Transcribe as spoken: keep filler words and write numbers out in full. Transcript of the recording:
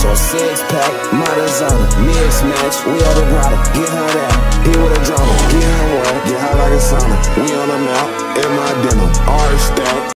So a six pack, my designer, mix match, we are the product. Get her that, here with a drama. Get her water, get her like a sauna. We on the mount, in my denim, R stack.